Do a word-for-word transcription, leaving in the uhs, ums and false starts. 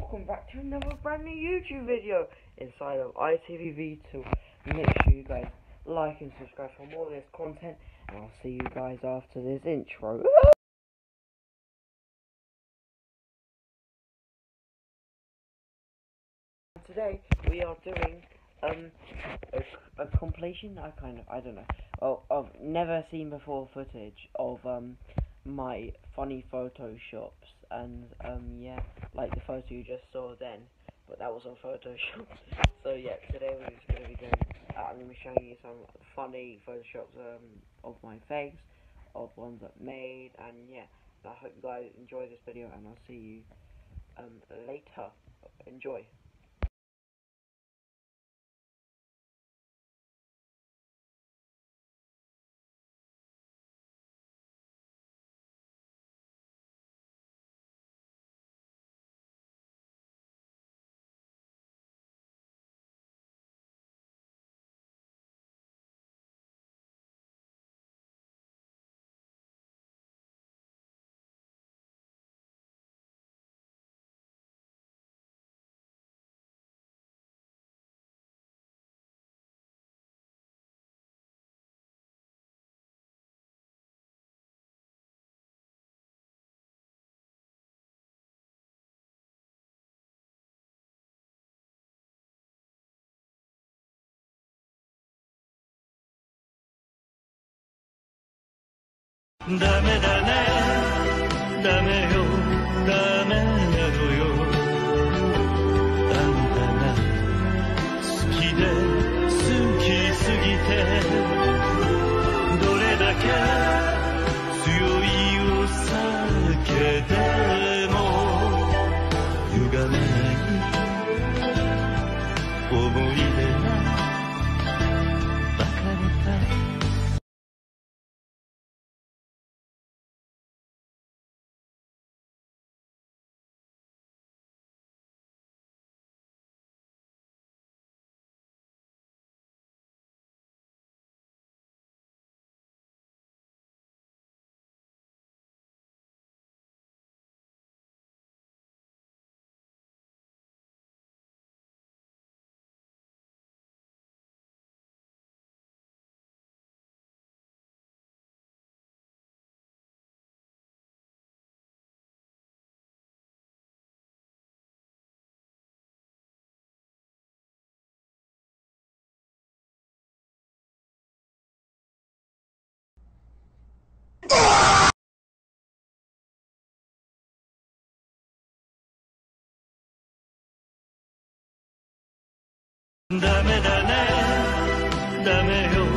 welcome back to another brand new YouTube video inside of I T V V two. Make sure you guys like and subscribe for more of this content, and I'll see you guys after this intro. Today we are doing um a, a completion. I kind of I don't know. Oh, of never seen before footage of um my funny photoshops, and um yeah, like the photo you just saw then, but that was on Photoshop. So yeah, today we're just gonna be doing. Uh, I'm gonna be showing you some funny photoshops um of my face, of ones I've made, and yeah. I hope you guys enjoy this video, and I'll see you um later. Enjoy. ダメだね、ダメよ、ダメなのよ。あんたが好きで好きすぎて、どれだけ強いお酒でも歪めない思い出が別れた。ダメだね、ダメよ。